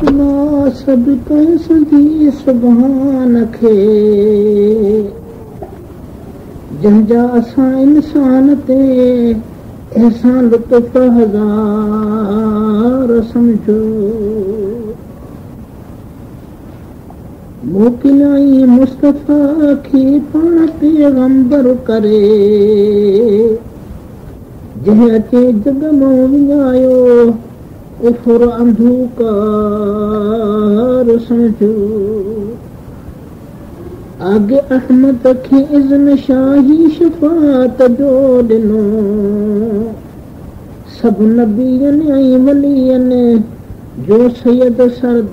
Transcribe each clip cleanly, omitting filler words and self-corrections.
ना सब कंदी सुभान खे जंहिंजा असां इंसान ते एहसान लुत्फ़ हज़ार समझो मोकिलियाई मुस्तफ़ा खे पाण पैगंबर करे जंहिं अचे जग मां विञायो कुफर अंधकार समझो आगे अहमद खे इज़्न शाही शफ़ाअत जो ॾिनो सभु नबियनि ऐं वलियनि जो सैयद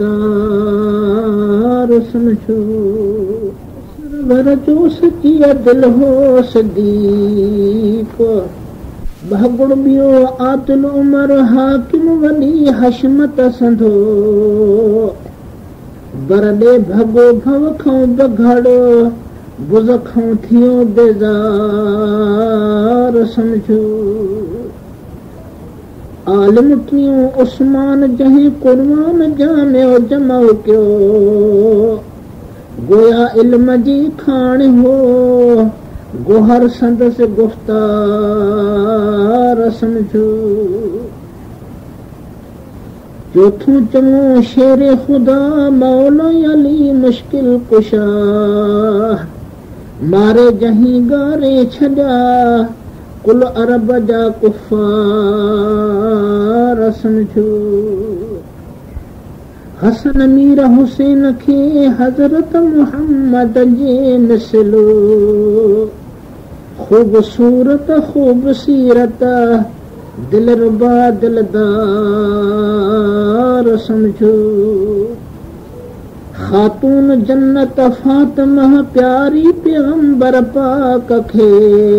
सरदार समझो सरवर जो सची दिल हो सदीक भगुड़ ॿियो आतुल उमर हाकिम वॾी हशमत संधो बरॾे भॻो भव खां बघड़ बुज़ खां थियो बेज़ार समझो आलिम टियों उस्मान जंहिं क़ुर्बान जामियो जमा कयो गोया इल्म जी खाण हो गोहर संदसि गुफ़्तार समझो चौथों चङो शेर ख़ुदा मौला अली मुश्किल कुशा मारे जहीं गारे छॾिया कुल अरब जा कुफ़ार समझो हसन मीर हुसैन खे हज़रत मुहम्मद जे मिसलो ख़ूबसूरत ख़ूब सीरत दिलरुबा दिलदार समझो खातून जन्नत फातिमा प्यारी पैगंबर पाक खे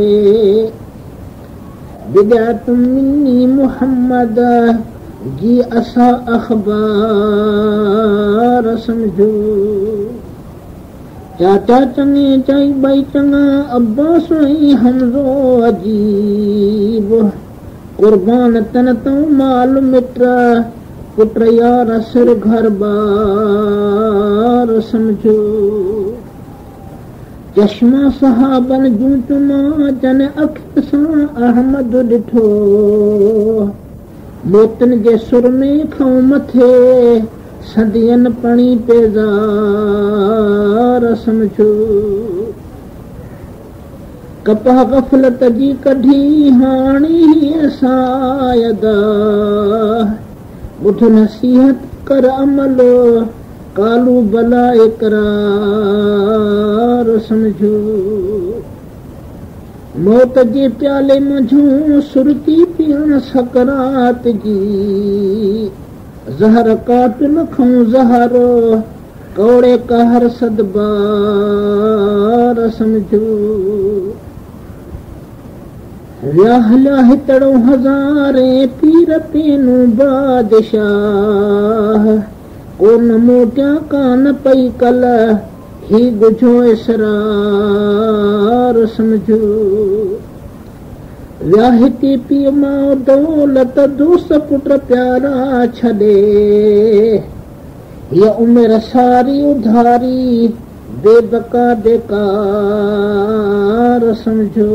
बिदात मिन्नी मुहम्मद जी असा अख़बार समझो चाचा चङे चाई ॿई चङा अब्बास ऐं हमज़ो अजीब क़ुर्बान तन तूं माल मिट पुट यार सिर घर बार समझो चश्मा सहाबन जूं चुमा जन अखि सां अहमद ॾिठो मोतन जे सुर में खां मथे सदियन पणी पेज़ार समझो कपह गफ़लत जी कढी हाणी सायदा ॿुध नसीहत कर अमलो कालू भला इक़रार समझो मौत जे प्याले मंझूं सुरती पीअण सकरात जी ज़हर कातिल खां ज़हर कौड़े कहर सदबार समझो व्याहलिया हितड़ो हज़ारे पीर पेनू बादशाह कोन मोटिया कान पई कल ही गुझो इसरार समझो व्याहिती पीउ मां दौलत दोस्त पुट प्यारा छॾे हीअ उमिरि सारी उधारी बेबका बेकार समझो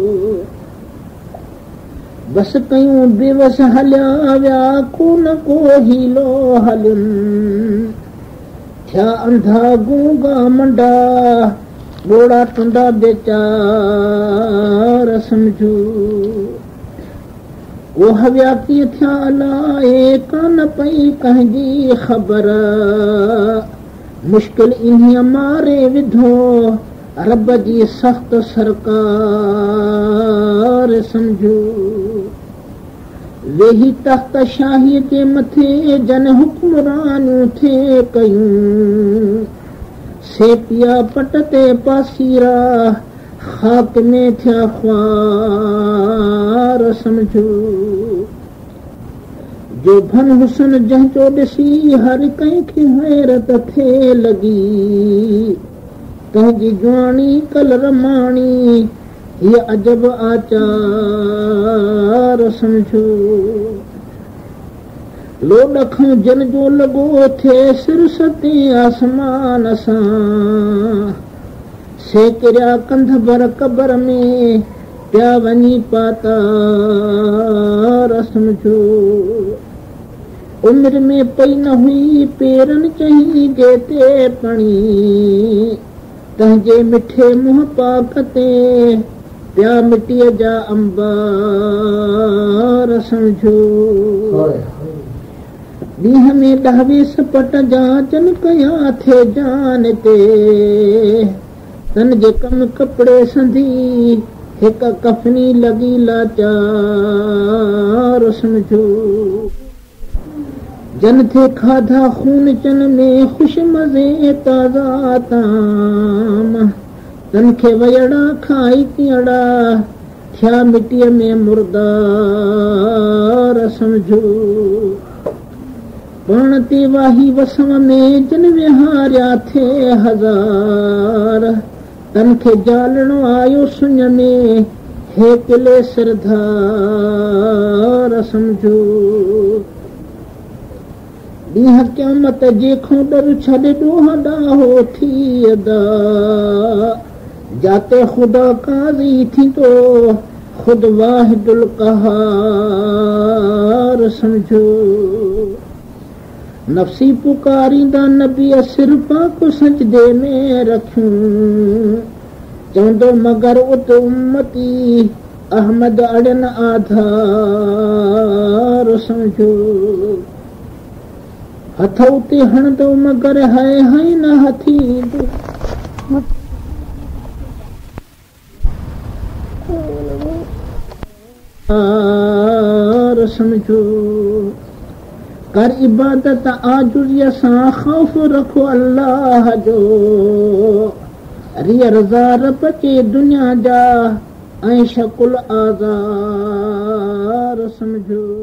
बस कयूं बेवस हलिया विया कोन को हीलो हलियुनि थिया अंधा गूंगा मंडा ॻोड़ा टुंडा बेचार समझो वो हविया कीअं थिया अलाए कान पई कंहिंजी ख़बर मुश्किल इन्हीअ मारे विधो रब जी सख़्त सरकार समझो वेही तख़्त शाहीअ जे मथे जन हुक्मरानियूं थे कयूं सेपिया पट ते पासीरा खाक में थिया ख्वार समझो जो भन हुसन जंहिंजो ॾिसी हर कंहिंखे हैरत थे लॻी कंहिंजी जुआणी कलर माणी हीअ अजब आचार समझो लोड खां जन जो लॻो थे सिर सते आसमान सां सेकिरिया कंध भर कबर में पिया वञी पाता रस्म उम्र में पई न हुई पेरन चही गेते पणी तंहिंजे मिठे मुंह पाक ते पिया मिटीअ जा अंबार समझो ॾींहं में ॾावे सपट जा चन कया थे जान ते तन जे कम कपड़े संधी हिक कफनी लगी लाचार समझो जन थे खाधा खून चन में खुश मज़े ताज़ा ताम तन खे वयड़ा खाई तीअड़ा थिया मिटीअ में मुर्दार समझो पाण ते वाही वसव में जन विहारिया थे हज़ार तन खे जालणो आयो सुञ में हे किले सिरधार समझो ॾींहं क़यामत जे खां डर छॾे ॾोह ॾाहो थी अदा जाते ख़ुदा काज़ी थींदो ख़ुद वाहिदुल क़हार समझो नफ़्सी पुकारींदा नबी सिर पाक सजदे में रखूं चवंदो मगर उत उम्मती अहमद अड़न आधार समझो हथ उते हणंदो मगर है न हथींदो समझो कर इबादत आजुज़िया सां ख़ौफ़ रखो अल्लाह जो रिया रज़ा रब चे दुनिया जा ऐं शकुल आज़ार समझो